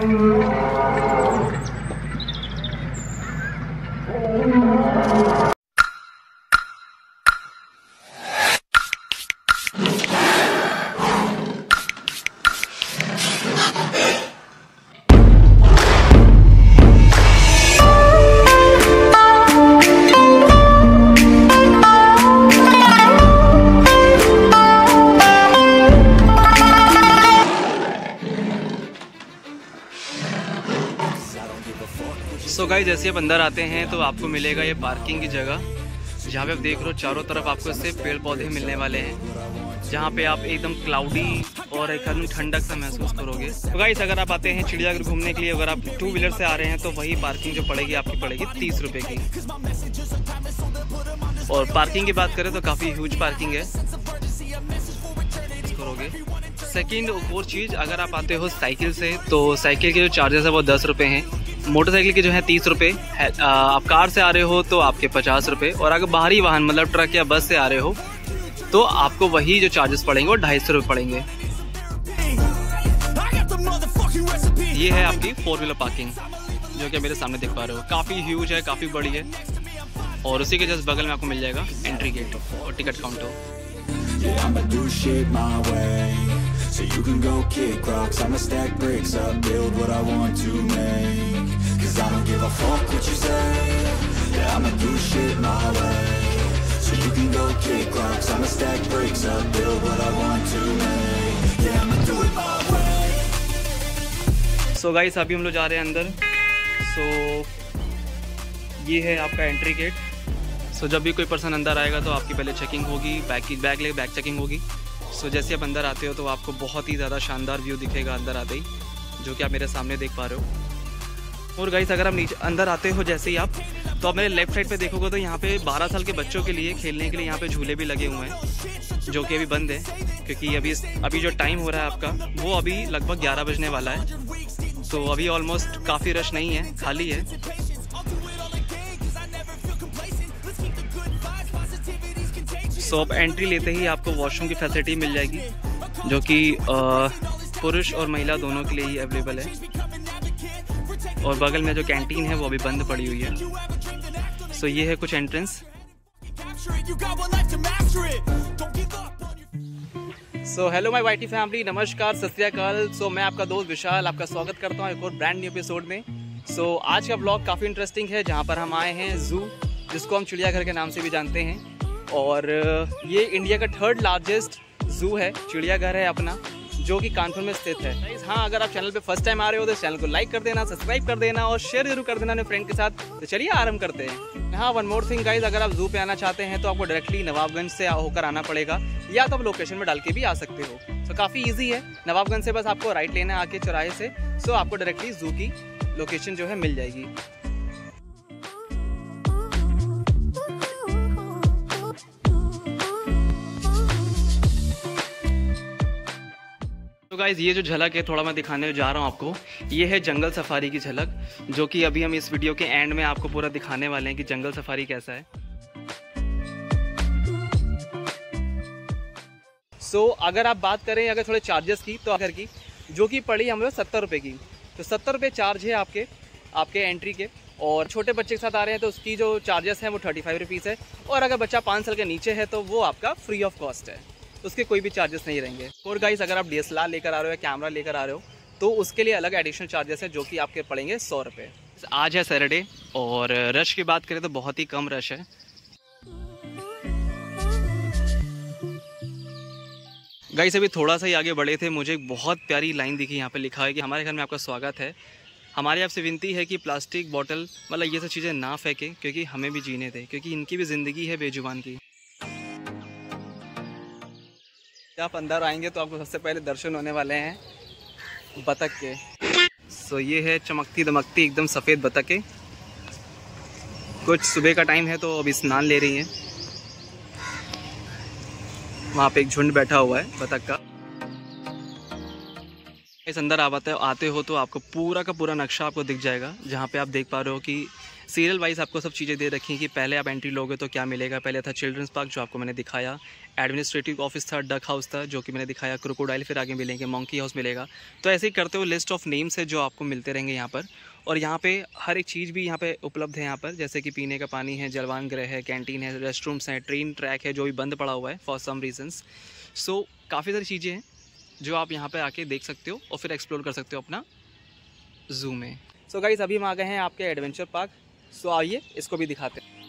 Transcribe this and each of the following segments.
So guys, जैसे आप अंदर आते हैं तो आपको मिलेगा ये पार्किंग की जगह, जहाँ पे आप देख रहे हो चारों तरफ आपको इससे पेड़ पौधे मिलने वाले हैं, जहाँ पे आप एकदम क्लाउडी और एकदम ठंडक सा महसूस करोगे। तो गाइस, अगर आप आते हैं चिड़ियाघर घूमने के लिए, अगर आप 2 व्हीलर से आ रहे हैं तो वही पार्किंग जो पड़ेगी आपकी पड़ेगी 30 रुपये की। और पार्किंग की बात करें तो काफ़ी ह्यूज पार्किंग है करोगे। सेकंड और चीज़, अगर आप आते हो साइकिल से तो साइकिल के जो चार्जेस है वो 10 रुपये हैं, मोटरसाइकिल के जो है 30 रुपये है। आप कार से आ रहे हो तो आपके 50 रुपये, और अगर बाहरी वाहन मतलब ट्रक या बस से आ रहे हो तो आपको वही जो चार्जेस पड़ेंगे वो 250 रुपये पड़ेंगे। ये है आपकी 4 व्हीलर पार्किंग जो कि मेरे सामने देख पा रहे हो, काफ़ी ह्यूज है, काफ़ी बड़ी है। और उसी के जस्ट बगल में आपको मिल जाएगा एंट्री गेट और ticket counter. Yeah, I'ma do shit my way, so you can go kick rocks, I'ma stack bricks up, build what I want to make, cause I don't give a fuck what you say. Yeah, I'ma do shit my way, so you can go kick rocks, I'ma stack bricks up, build what I want to make. Yeah, I'ma do it my way. So guys, अभी हम लोग जा रहे हैं अंदर। So ये है आपका एंट्री गेट। सो जब भी कोई पर्सन अंदर आएगा तो आपकी पहले चेकिंग होगी, बैग चेकिंग होगी। सो जैसे आप अंदर आते हो तो आपको बहुत ही ज़्यादा शानदार व्यू दिखेगा अंदर आते ही, जो कि आप मेरे सामने देख पा रहे हो। और गाइस, अगर आप नीचे अंदर आते हो जैसे ही आप, तो आप मेरे लेफ्ट साइड पे देखोगे तो यहाँ पे 12 साल के बच्चों के लिए खेलने के लिए यहाँ पे झूले भी लगे हुए हैं, जो कि अभी बंद है क्योंकि अभी जो टाइम हो रहा है आपका वो अभी लगभग 11 बजने वाला है। तो अभी ऑलमोस्ट काफ़ी रश नहीं है, खाली है। सो अब एंट्री लेते ही आपको वॉशरूम की फैसिलिटी मिल जाएगी, जो कि पुरुष और महिला दोनों के लिए ही अवेलेबल है। और बगल में जो कैंटीन है वो अभी बंद पड़ी हुई है। सो ये है कुछ entrance. So hello my YT family, नमस्कार, सत श्री अकाल। सो मैं आपका दोस्त विशाल आपका स्वागत करता हूँ एक और ब्रांड न्यू एपिसोड में। सो आज का ब्लॉग काफ़ी इंटरेस्टिंग है, जहाँ पर हम आए हैं ज़ू, जिसको हम चिड़ियाघर के नाम से भी जानते हैं। और ये इंडिया का 3rd लार्जेस्ट ज़ू है, चिड़ियाघर है अपना, जो कि कानपुर में स्थित है। हाँ, अगर आप चैनल पे फर्स्ट टाइम आ रहे हो तो चैनल को लाइक कर देना, सब्सक्राइब कर देना और शेयर जरूर कर देना अपने फ्रेंड के साथ। तो चलिए आरंभ करते हैं। हाँ, वन मोर थिंग गाइज, अगर आप ज़ू पे आना चाहते हैं तो आपको डायरेक्टली नवाबगंज से होकर आना पड़ेगा, या तो आप लोकेशन में डाल के भी आ सकते हो। तो काफ़ी ईजी है, नवाबगंज से बस आपको राइट लेना है आके चौराहे से। सो आपको डायरेक्टली ज़ू की लोकेशन जो है मिल जाएगी। तो गाइज, ये जो झलक है थोड़ा मैं दिखाने जा रहा हूँ आपको, ये है जंगल सफारी की झलक, जो कि अभी हम इस वीडियो के एंड में आपको पूरा दिखाने वाले हैं कि जंगल सफारी कैसा है। सो अगर आप बात करें अगर थोड़े चार्जेस की, तो अगर की जो कि पड़ी हम लोग 70 रुपये की, तो 70 रुपये चार्ज है आपके एंट्री के। और छोटे बच्चे के साथ आ रहे हैं तो उसकी जो चार्जेस हैं वो 35 रुपीज़ है। और अगर बच्चा 5 साल के नीचे है तो वो आपका फ्री ऑफ कॉस्ट है, उसके कोई भी चार्जेस नहीं रहेंगे। और गाइस, अगर आप DSLR लेकर आ रहे हो या कैमरा लेकर आ रहे हो तो उसके लिए अलग एडिशनल चार्जेस है, जो कि आपके पड़ेंगे 100 रुपये। आज है सैटरडे और रश की बात करें तो बहुत ही कम रश है। गाइस, अभी थोड़ा सा ही आगे बढ़े थे, मुझे एक बहुत प्यारी लाइन दिखी, यहाँ पे लिखा है कि हमारे घर में आपका स्वागत है। हमारी आपसे विनती है कि प्लास्टिक बॉटल मतलब ये सब चीज़ें ना फेंकें, क्योंकि हमें भी जीने दें, क्योंकि इनकी भी ज़िंदगी है बेजुबान की। आप अंदर आएंगे तो आपको सबसे पहले दर्शन होने वाले हैं बतख के। सो ये है चमकती दमकती एकदम सफ़ेद बतखें। कुछ सुबह का टाइम है तो अभी स्नान ले रही हैं। वहाँ पे एक झुंड बैठा हुआ है बतख का। इस अंदर आते हो तो आपको पूरा का पूरा नक्शा आपको दिख जाएगा, जहाँ पे आप देख पा रहे हो कि सीरियल वाइज आपको सब चीज़ें दे रखी हैं कि पहले आप एंट्री लोगे तो क्या मिलेगा। पहले था चिल्ड्रंस पार्क जो आपको मैंने दिखाया, एडमिनिस्ट्रेटिव ऑफिस था, डक हाउस था जो कि मैंने दिखाया, क्रोकोडाइल फिर आगे मिलेंगे, मंकी हाउस मिलेगा। तो ऐसे ही करते हुए लिस्ट ऑफ नेम्स है जो आपको मिलते रहेंगे यहाँ पर। और यहाँ पे हर एक चीज़ भी यहाँ पे उपलब्ध है यहाँ पर, जैसे कि पीने का पानी है, जलवान गृह है, कैंटीन है, रेस्टरूम्स हैं, ट्रेन ट्रैक है जो भी बंद पड़ा हुआ है फॉर सम रीजंस। सो काफ़ी सारी चीज़ें हैं जो आप यहाँ पे आके देख सकते हो और फिर एक्सप्लोर कर सकते हो अपना ज़ू में। सो गाइस अभी हम आ गए हैं आपके एडवेंचर पार्क। सो आइए इसको भी दिखाते हैं।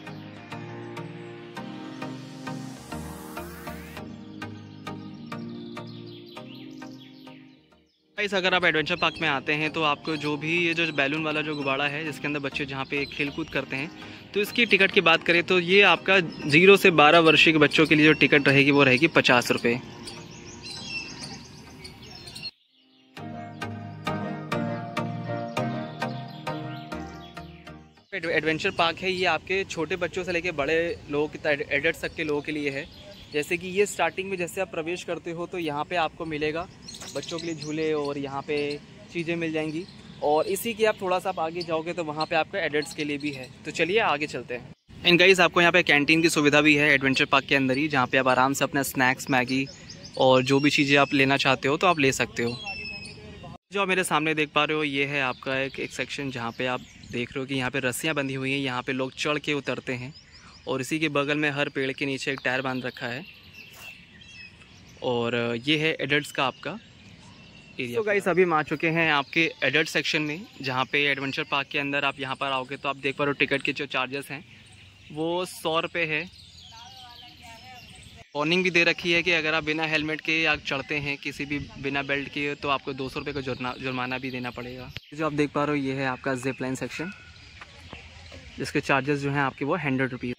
गाइस अगर आप एडवेंचर पार्क में आते हैं तो आपको जो भी ये जो बैलून वाला जो गुब्बारा है जिसके अंदर बच्चे जहाँ पे खेल कूद करते हैं, तो इसकी टिकट की बात करें तो ये आपका 0 से 12 वर्षीय के बच्चों के लिए जो टिकट रहेगी वो रहेगी 50 रुपये। एडवेंचर पार्क है ये आपके छोटे बच्चों से लेके बड़े लोगों की एडल्ट्स तक के लोगों के लिए है। जैसे कि ये स्टार्टिंग में जैसे आप प्रवेश करते हो तो यहाँ पे आपको मिलेगा बच्चों के लिए झूले और यहाँ पे चीज़ें मिल जाएंगी, और इसी की आप थोड़ा सा आप आगे जाओगे तो वहाँ पे आपका एडल्ट्स के लिए भी है। तो चलिए आगे चलते हैं। एंड गाइस आपको यहाँ पे कैंटीन की सुविधा भी है एडवेंचर पार्क के अंदर ही, जहाँ पे आप आराम से अपना स्नैक्स, मैगी और जो भी चीज़ें आप लेना चाहते हो तो आप ले सकते हो। जो आप मेरे सामने देख पा रहे हो ये है आपका एक सेक्शन जहाँ पे आप देख रहे हो कि यहाँ पे रस्सियाँ बंधी हुई हैं, यहाँ पे लोग चढ़ के उतरते हैं, और इसी के बगल में हर पेड़ के नीचे एक टायर बांध रखा है, और ये है एडल्ट्स का आपका एरिया। तो गाइस अभी हम आ चुके हैं आपके एडल्ट सेक्शन में, जहाँ पे एडवेंचर पार्क के अंदर आप यहाँ पर आओगे तो आप देख पा रहे हो टिकट के जो चार्जेस हैं वो 100 रुपये है। वार्निंग भी दे रखी है कि अगर आप बिना हेलमेट के आप चढ़ते हैं किसी भी बिना बेल्ट के तो आपको 200 रुपये का जुर्माना भी देना पड़ेगा। जो आप देख पा रहे हो ये है आपका जिप लाइन सेक्शन, जिसके चार्जेस जो हैं आपके वो 100 रुपीज़।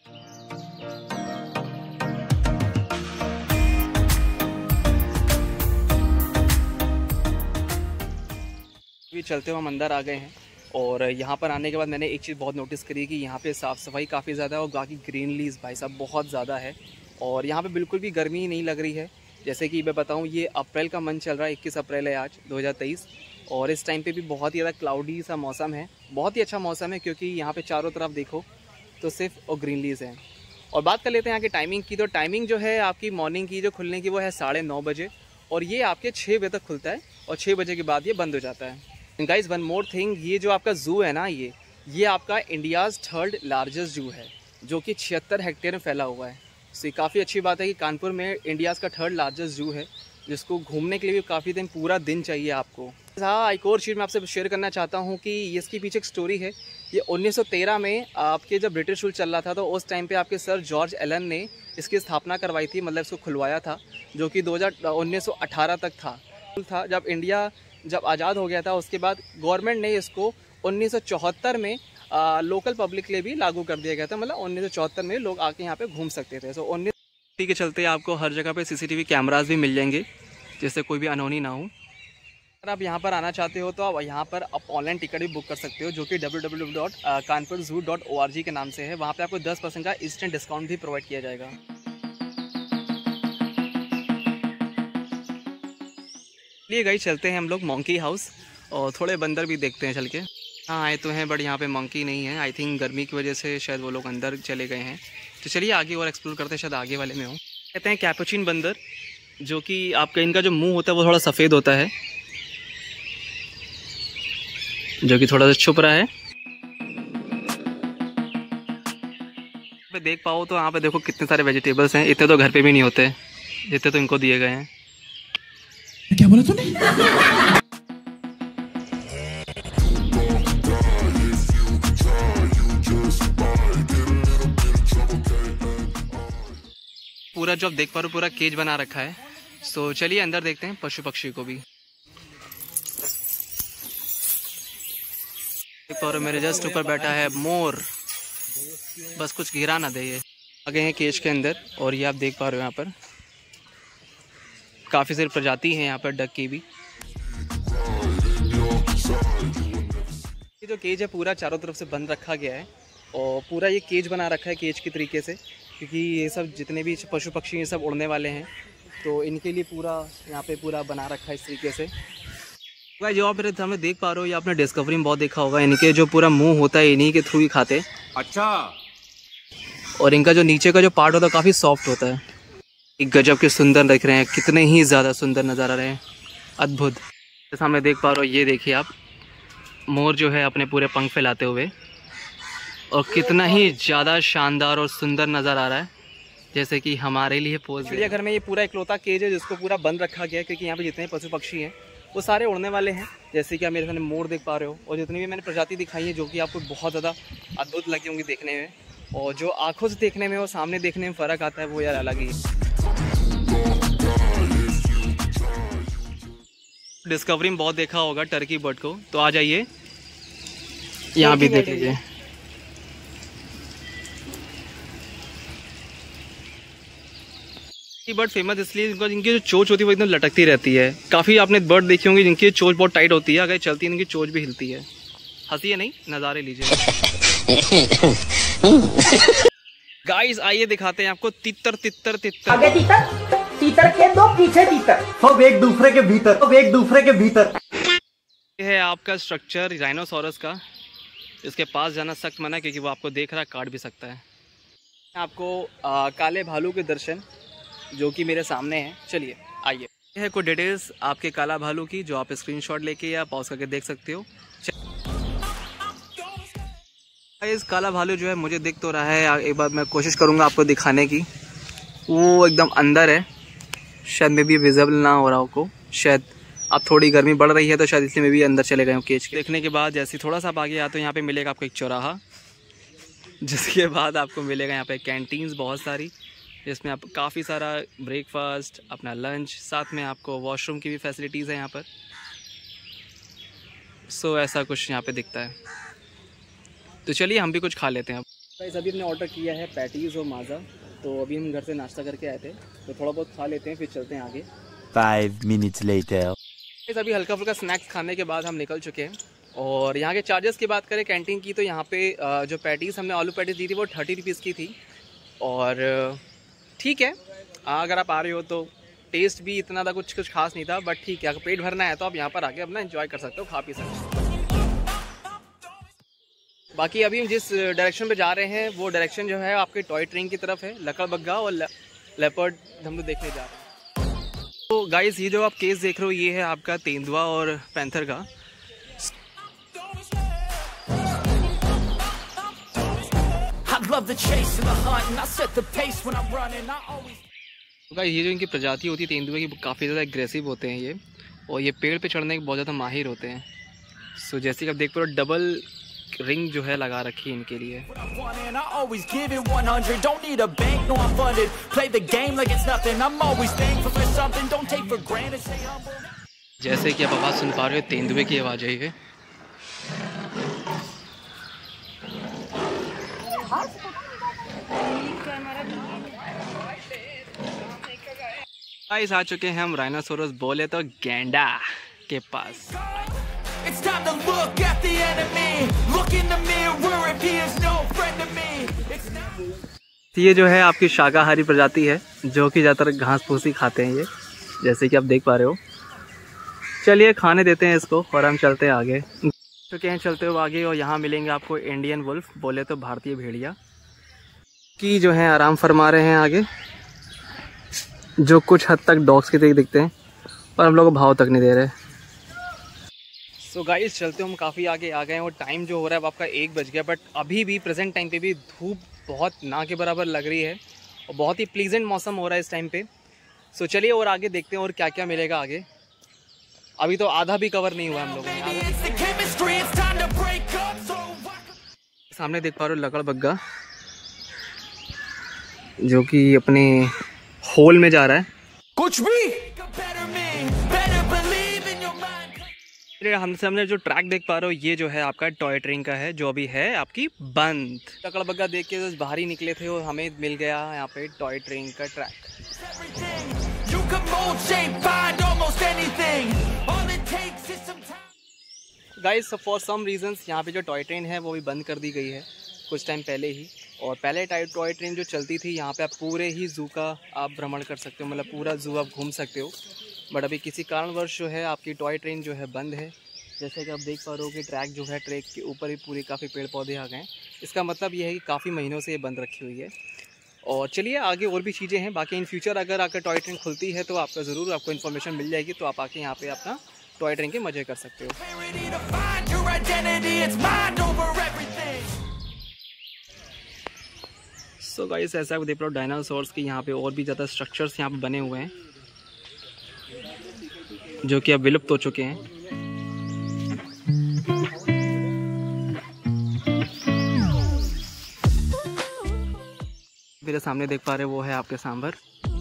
अभी चलते हुए हम अंदर आ गए हैं, और यहाँ पर आने के बाद मैंने एक चीज़ बहुत नोटिस करी कि यहाँ पे साफ़ सफाई काफ़ी ज़्यादा है और बाकी ग्रीनरीज भाई साहब बहुत ज़्यादा है, और यहाँ पे बिल्कुल भी गर्मी नहीं लग रही है। जैसे कि मैं बताऊँ ये अप्रैल का मंथ चल रहा है, 21 अप्रैल है आज 2023, और इस टाइम पे भी बहुत ही ज़्यादा क्लाउडी सा मौसम है। बहुत ही अच्छा मौसम है क्योंकि यहाँ पे चारों तरफ देखो तो सिर्फ और ग्रीनरीज हैं। और बात कर लेते हैं यहाँ की टाइमिंग की, तो टाइमिंग जो है आपकी मॉर्निंग की जो खुलने की वो है 9:30 बजे, और ये आपके 6 बजे तक खुलता है और 6 बजे के बाद ये बंद हो जाता है। गाइस वन मोर थिंग, ये जो आपका ज़ू है ना ये आपका इंडियाज़ 3rd लार्जेस्ट ज़ू है जो कि 76 हेक्टेयर में फैला हुआ है। सो ये काफ़ी अच्छी बात है कि कानपुर में इंडियाज़ का 3rd लार्जेस्ट ज़ू है, जिसको घूमने के लिए भी काफ़ी दिन पूरा दिन चाहिए आपको। हाँ, एक और चीज़ मैं आपसे शेयर करना चाहता हूँ कि इसके पीछे एक स्टोरी है। ये 1913 में आपके जब ब्रिटिश रूल चल रहा था तो उस टाइम पे आपके सर जॉर्ज एलन ने इसकी स्थापना करवाई थी, मतलब इसको खुलवाया था, जो कि 1918 तक था। जब इंडिया जब आज़ाद हो गया था उसके बाद गवर्नमेंट ने इसको 1974 में लोकल पब्लिक के लिए भी लागू कर दिया गया था, मतलब 1974 में लोग आके यहाँ पे घूम सकते थे। सो 19 के चलते आपको हर जगह पे CCTV कैमरास भी मिल जाएंगे जिससे कोई भी अनहोनी ना हो। अगर आप यहाँ पर आना चाहते हो तो आप यहाँ पर आप ऑनलाइन टिकट भी बुक कर सकते हो, जो कि www.kanpurzoo.org के नाम से है। वहाँ पे आपको 10% का इंस्टेंट डिस्काउंट भी प्रोवाइड किया जाएगा। लिए गई चलते हैं हम लोग मंकी हाउस, और थोड़े बंदर भी देखते हैं चल के। हाँ आए तो हैं बट यहाँ पे मंकी नहीं है, आई थिंक गर्मी की वजह से शायद वो लोग अंदर चले गए हैं। तो चलिए आगे और एक्सप्लोर करते हैं, शायद आगे वाले में हो। कहते हैं कैपुचिन बंदर, जो कि आपका इनका जो मुंह होता है वो थोड़ा सफ़ेद होता है, जो कि थोड़ा सा छुप रहा है। देख पाओ तो यहाँ पे देखो कितने सारे वेजिटेबल्स हैं, इतने तो घर पे भी नहीं होते जितने तो इनको दिए गए हैं। क्या बोला तूने? पूरा जो आप देख पा रहे हो पूरा केज बना रखा है। सो चलिए अंदर देखते हैं पशु पक्षी को भी। देख पा रहे हो मेरे जस्ट ऊपर बैठा है मोर, बस कुछ गिरा ना दे। ये आगे हैं केज के अंदर, और ये आप देख पा रहे हो यहाँ पर काफ़ी सारी प्रजाति हैं यहाँ पर डक की भी। ये जो केज है पूरा चारों तरफ से बंद रखा गया है, और पूरा ये केज बना रखा है केज की तरीके से, क्योंकि ये सब जितने भी पशु पक्षी ये सब उड़ने वाले हैं तो इनके लिए पूरा यहाँ पे पूरा बना रखा है इस तरीके से। भाई जो आप मेरे सामने देख पा रहे हो, ये आपने डिस्कवरी में बहुत देखा होगा, इनके जो पूरा मुंह होता है इन्हीं के थ्रू ही खाते। अच्छा। और इनका जो नीचे का जो पार्ट होता है काफ़ी सॉफ्ट होता है। एक गजब के सुंदर दिख रहे हैं, कितने ही ज़्यादा सुंदर नज़र आ रहे हैं, अद्भुत। सामने देख पा रहे हो, ये देखिए आप, मोर जो है अपने पूरे पंख फैलाते हुए, और कितना ही ज़्यादा शानदार और सुंदर नज़र आ रहा है, जैसे कि हमारे लिए पोज। चिड़ियाघर में ये पूरा इकलौता केज है जिसको पूरा बंद रखा गया है, क्योंकि यहाँ पे जितने पशु पक्षी हैं वो सारे उड़ने वाले हैं। जैसे कि आप मेरे सामने मोर देख पा रहे हो, और जितनी भी मैंने प्रजाति दिखाई है जो कि आपको बहुत ज़्यादा अद्भुत लगी होंगी देखने में, और जो आँखों से देखने में और सामने देखने में फ़र्क आता है वो यार अलग ही है। डिस्कवरी में बहुत देखा होगा टर्की बर्ड को, तो आ जाइए यहाँ भी देख लीजिए। बर्ड फेमस इसलिए बिकॉज इनकी जो चोंच होती है वो एकदम लटकती रहती है। काफ़ी आपने बर्ड देखी होंगी जिनकी चोंच बहुत टाइट होती है, अगर चलती है इनकी चोंच भी हिलती है। हंसी है नहीं, नज़ारे लीजिए। गाइस आइए दिखाते हैं आपको तितर तितर तितर। आगे तीतर, तीतर के दो पीछे तीतर, सब एक दूसरे के भीतर, सब एक दूसरे के भीतर। ये है आपका स्ट्रक्चर राइनोसोरस का। इसके पास जाना सख्त मना, क्योंकि वो आपको देख रहा है, काट भी सकता है। आपको काले भालू के दर्शन जो कि मेरे सामने हैं, चलिए आइए। यह है कुछ डिटेल्स आपके काला भालू की, जो आप स्क्रीनशॉट लेके या पॉज करके देख सकते हो। इस काला भालू जो है मुझे दिख तो रहा है, एक बार मैं कोशिश करूंगा आपको दिखाने की। वो एकदम अंदर है, शायद में भी विजिबल ना हो रहा हो, शायद अब थोड़ी गर्मी बढ़ रही है तो शायद इसलिए मैं भी अंदर चले गए हूँ केज के। देखने के बाद जैसे थोड़ा सा आगे आया तो यहाँ पे मिलेगा आपको एक चौराहा, जिसके बाद आपको मिलेगा यहाँ पे कैंटीन्स बहुत सारी, जिसमें आप काफ़ी सारा ब्रेकफास्ट, अपना लंच, साथ में आपको वॉशरूम की भी फैसिलिटीज़ है यहाँ पर। सो ऐसा कुछ यहाँ पे दिखता है, तो चलिए हम भी कुछ खा लेते हैं। गाइस अभी हमने ऑर्डर किया है पैटीज़ और माज़ा, तो अभी हम घर से नाश्ता करके आए थे, तो थोड़ा बहुत खा लेते हैं फिर चलते हैं आगे। 5 minutes later। अभी हल्का फुल्का स्नैक्स खाने के बाद हम निकल चुके हैं। और यहाँ के चार्जेस की बात करें कैंटीन की, तो यहाँ पे जो पैटीज़ हमने आलू पैटीज़ दी थी वो 30 रुपीज़ की थी। और ठीक है, अगर आप आ रहे हो तो टेस्ट भी इतना था कुछ खास नहीं था, बट ठीक है, अगर पेट भरना है तो आप यहाँ पर आके अपना एंजॉय कर सकते हो, खा पी सकते हो। बाकी अभी हम जिस डायरेक्शन पे जा रहे हैं वो डायरेक्शन जो है आपके टॉय ट्रेन की तरफ है, लकड़बग्गा और लेपर्ड हम लोग देखने जा रहे हैं। तो गाइस ये जो आप केस देख रहे हो ये है आपका तेंदुआ और पैंथर का। गाइस ये जो इनकी प्रजाति होती है तेंदुए की, काफ़ी ज़्यादा एग्रेसिव होते हैं ये, और ये पेड़ पे चढ़ने के बहुत ज़्यादा माहिर होते हैं। सो जैसे कि आप देख पा रहे हो डबल रिंग जो है लगा रखी है इनके लिए। जैसे कि आप आवाज़ सुन पा रहे हो, तेंदुए की आवाज़ है ये। गाइस आ चुके हैं हम राइनोसोरस बोले तो गैंडा के पास। ये जो है आपकी शाकाहारी प्रजाति है, जो कि ज़्यादातर घास फूस ही खाते हैं ये, जैसे कि आप देख पा रहे हो। चलिए खाने देते हैं इसको और हम चलते हैं आगे। चुके हैं चलते हुए आगे, और यहाँ मिलेंगे आपको इंडियन वुल्फ, बोले तो भारतीय भेड़िया की, जो है आराम फरमा रहे हैं आगे, जो कुछ हद तक डॉग्स की तरह दिखते हैं, और हम लोग को भाव तक नहीं दे रहे। सो गाइस चलते हम काफ़ी आगे आ गए हैं, और टाइम जो हो रहा है वो आपका 1 बज गया, बट अभी भी प्रेजेंट टाइम पे भी धूप बहुत ना के बराबर लग रही है, और बहुत ही प्लीजेंट मौसम हो रहा है इस टाइम पे। सो चलिए और आगे देखते हैं और क्या क्या मिलेगा आगे। अभी तो आधा भी कवर नहीं हुआ हम लोगों ने। सामने देख पा रहे हो लकड़बग्गा, जो कि अपने होल में जा रहा है। कुछ भी हमने जो ट्रैक देख पा रहे हो ये जो है आपका टॉय ट्रेन का है, जो अभी है आपकी बंद। लकड़बग्गा देख के बस बाहर ही निकले थे और हमें मिल गया यहाँ पे टॉय ट्रेन का track. Guys for some reasons यहाँ पे जो टॉय ट्रेन है वो भी बंद कर दी गई है कुछ टाइम पहले ही। और पहले टॉय ट्रेन जो चलती थी यहाँ पे आप पूरे ही ज़ू का आप भ्रमण कर सकते हो, मतलब पूरा ज़ू आप घूम सकते हो। बट अभी किसी कारणवश जो है आपकी टॉय ट्रेन जो है बंद है। जैसे कि आप देख पा रहे हो कि ट्रैक जो है, ट्रैक के ऊपर ही पूरे काफ़ी पेड़ पौधे आ गए हैं। इसका मतलब ये है कि काफ़ी महीनों से ये बंद रखी हुई है। और चलिए आगे और भी चीज़ें हैं। बाकी इन फ्यूचर अगर आकर टॉय ट्रेन खुलती है तो आपका ज़रूर आपको इन्फॉर्मेशन मिल जाएगी, तो आप आके यहाँ पे अपना टॉय ट्रेन के मज़े कर सकते हो। सो गाइस, ऐसा आप देख रहे हो डायनासोर्स के यहाँ पे और भी ज़्यादा स्ट्रक्चर्स यहाँ पे बने हुए हैं जो कि अब विलुप्त हो चुके हैं। मेरे सामने देख पा रहे हो वो है आपके सांभर।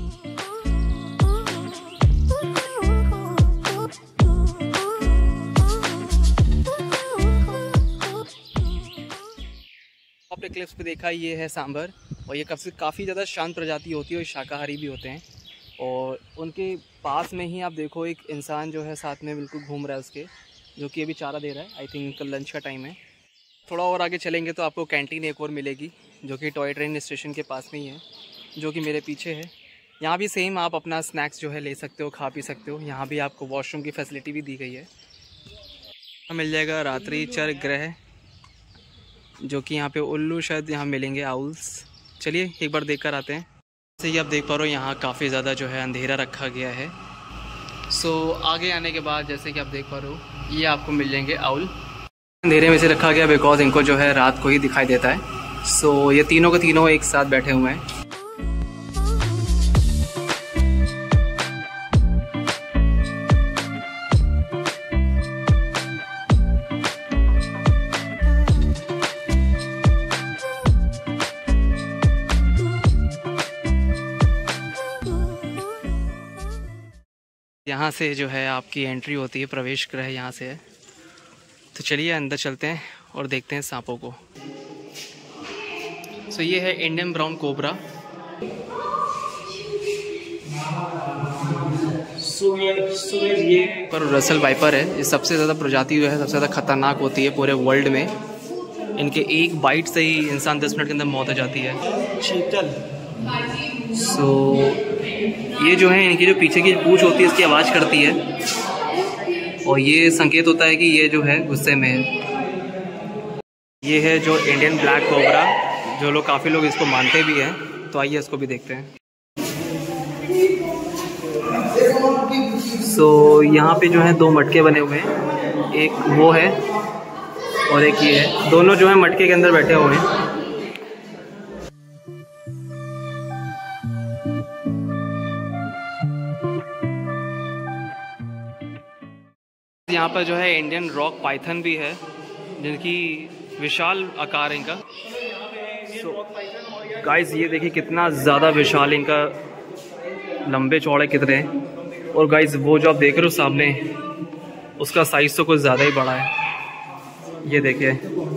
आपने क्लिप्स पे देखा ये है सांभर, और ये काफ़ी ज़्यादा शांत प्रजाति होती है और शाकाहारी भी होते हैं। और उनके पास में ही आप देखो एक इंसान जो है साथ में बिल्कुल घूम रहा है उसके, जो कि अभी चारा दे रहा है। आई थिंक इनका लंच का टाइम है। थोड़ा और आगे चलेंगे तो आपको कैंटीन एक और मिलेगी जो कि टॉय ट्रेन स्टेशन के पास में ही है, जो कि मेरे पीछे है। यहाँ भी सेम आप अपना स्नैक्स जो है ले सकते हो, खा पी सकते हो। यहाँ भी आपको वॉशरूम की फैसिलिटी भी दी गई है। मिल जाएगा रात्रि चर ग्रह, जो कि यहाँ पे उल्लू शायद यहाँ मिलेंगे, आउल्स। चलिए एक बार देख कर आते हैं। जैसे कि आप देख पा रहे हो यहाँ काफ़ी ज़्यादा जो है अंधेरा रखा गया है। सो आगे आने के बाद जैसे कि आप देख पा रहे हो ये आपको मिल जाएंगे आउल। अंधेरे में से रखा गया बिकॉज इनको जो है रात को ही दिखाई देता है। सो ये तीनों के तीनों एक साथ बैठे हुए हैं। यहाँ से जो है आपकी एंट्री होती है, प्रवेश गृह यहाँ से है। तो चलिए अंदर चलते हैं और देखते हैं सांपों को। सो ये है इंडियन ब्राउन कोबरा। ये पर रसल वाइपर है। ये सबसे ज़्यादा प्रजाति जो है सबसे ज़्यादा खतरनाक होती है पूरे वर्ल्ड में। इनके एक बाइट से ही इंसान 10 मिनट के अंदर मौत हो जाती है। शीतल। सो ये जो है इनकी जो पीछे की पूंछ होती है इसकी आवाज़ करती है, और ये संकेत होता है कि ये जो है गुस्से में है। ये है जो इंडियन ब्लैक कोबरा, जो लोग काफ़ी लोग इसको मानते भी हैं। तो आइए इसको भी देखते हैं। सो यहाँ पे जो है दो मटके बने हुए हैं, एक वो है और एक ये है। दोनों जो है मटके के अंदर बैठे हुए हैं। यहाँ पर जो है इंडियन रॉक पाइथन भी है, जिनकी विशाल आकार है इनका। गाइस ये देखिए कितना ज़्यादा विशाल इनका लंबे चौड़े कितने हैं। और गाइस वो जो आप देख रहे हो सामने, उसका साइज तो कुछ ज़्यादा ही बड़ा है। ये देखिए,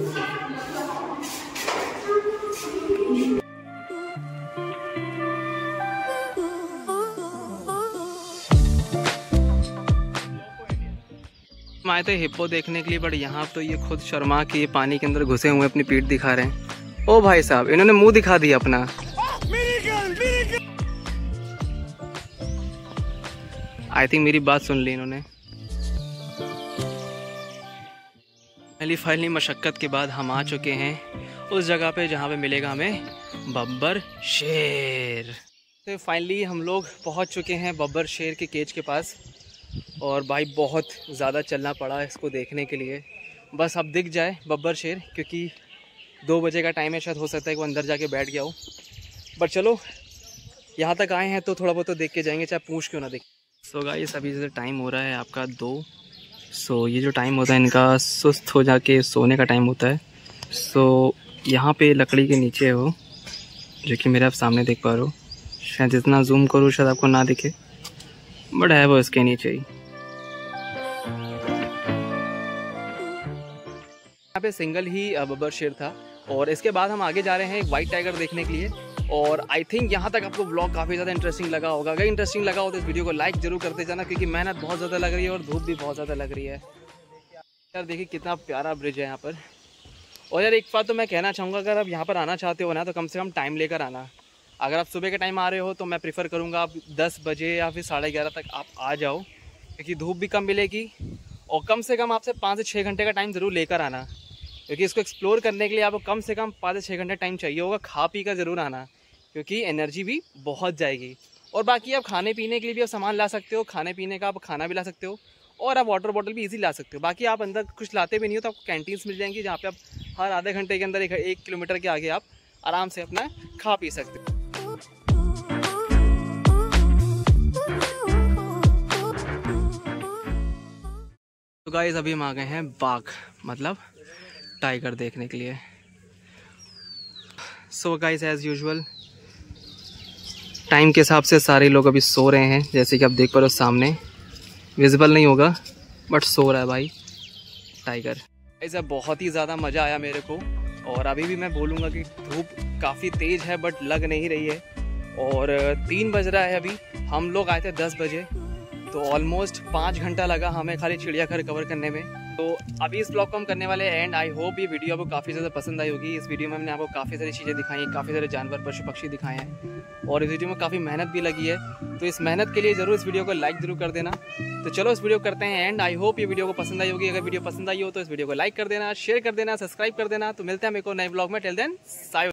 हम आए थे हिप्पो देखने के लिए, बट यहाँ तो ये खुद शर्मा के पानी के अंदर घुसे हुए अपनी पीठ दिखा रहे हैं। ओ भाई साहब, इन्होंने मुंह दिखा दिया अपना। आई थिंक मेरी बात सुन ली इन्होंने। फाइनली मशक्कत के बाद हम आ चुके हैं उस जगह पे जहाँ पे मिलेगा हमें बब्बर शेर। तो फाइनली हम लोग पहुँच चुके हैं बब्बर शेर के केज के पास। और भाई बहुत ज़्यादा चलना पड़ा इसको देखने के लिए। बस अब दिख जाए बब्बर शेर, क्योंकि 2 बजे का टाइम है। शायद हो सकता है कि वो अंदर जाके बैठ गया हो, बट चलो यहाँ तक आए हैं तो थोड़ा बहुत तो देख के जाएंगे, चाहे पूछ क्यों ना देख। सो गाइस अभी जैसे टाइम हो रहा है आपका 2। सो ये जो टाइम होता है इनका सुस्त हो जाके सोने का टाइम होता है। सो यहाँ पे लकड़ी के नीचे हो, जो कि मेरे आप सामने देख पा रहे हो। शायद जितना जूम करूँ शायद आपको ना दिखे, बट है वो इसके नीचे ही। यहाँ पे सिंगल ही बब्बर शेर था। और इसके बाद हम आगे जा रहे हैं एक वाइट टाइगर देखने के लिए। और आई थिंक यहाँ तक आपको ब्लॉग काफ़ी ज़्यादा इंटरेस्टिंग लगा होगा। अगर इंटरेस्टिंग लगा हो तो इस वीडियो को लाइक जरूर करते जाना, क्योंकि मेहनत बहुत ज़्यादा लग रही है और धूप भी बहुत ज़्यादा लग रही है। यार देखिए कितना प्यारा ब्रिज है यहाँ पर। और यार एक बात तो मैं कहना चाहूँगा, अगर आप यहाँ पर आना चाहते हो ना तो कम से कम टाइम लेकर आना। अगर आप सुबह के टाइम आ रहे हो तो मैं प्रीफर करूँगा आप 10 बजे या फिर 11:30 तक आप आ जाओ, क्योंकि धूप भी कम मिलेगी और कम से कम आपसे 5 से 6 घंटे का टाइम ज़रूर लेकर आना, क्योंकि इसको एक्सप्लोर करने के लिए आपको कम से कम 5 से 6 घंटे टाइम चाहिए होगा। खा पी कर ज़रूर आना, क्योंकि एनर्जी भी बहुत जाएगी। और बाकी आप खाने पीने के लिए भी आप सामान ला सकते हो, खाने पीने का आप खाना भी ला सकते हो और आप वाटर बॉटल भी इजीली ला सकते हो। बाकी आप अंदर कुछ लाते भी नहीं हो तो आपको कैंटीन्स मिल जाएंगी, जहाँ पे आप हर आधे घंटे के अंदर 1 किलोमीटर के आगे आप आराम से अपना खा पी सकते हो। तो गाइस अभी हम आ गए हैं बाघ मतलब टाइगर देखने के लिए। So guys as usual time के हिसाब से सारे लोग अभी सो रहे हैं, जैसे कि आप देख पा रहे हो सामने, विजिबल नहीं होगा बट सो रहा है भाई टाइगर। ऐसा बहुत ही ज़्यादा मज़ा आया मेरे को, और अभी भी मैं बोलूँगा कि धूप काफ़ी तेज़ है बट लग नहीं रही है। और 3 बज रहा है अभी, हम लोग आए थे 10 बजे, तो ऑलमोस्ट 5 घंटा लगा हमें खाली चिड़ियाघर कवर करने में। तो अभी इस ब्लॉग को हम करने वाले हैं एंड आई होप ये वीडियो आपको काफ़ी ज़्यादा पसंद आई होगी। इस वीडियो में हमने आपको काफ़ी सारी चीज़ें दिखाई हैं, काफ़ी सारे जानवर पशु पक्षी दिखाए हैं और इस वीडियो में काफ़ी मेहनत भी लगी है। तो इस मेहनत के लिए ज़रूर इस वीडियो को लाइक ज़रूर कर देना। तो चलो इस वीडियो को करते हैं एंड आई होप ये वीडियो को पसंद आई होगी। अगर वीडियो पसंद आई हो तो इस वीडियो को लाइक कर देना, शेयर कर देना, सब्सक्राइब कर देना। तो मिलते हैं मेरे को नए ब्लॉग में। Till then Sai.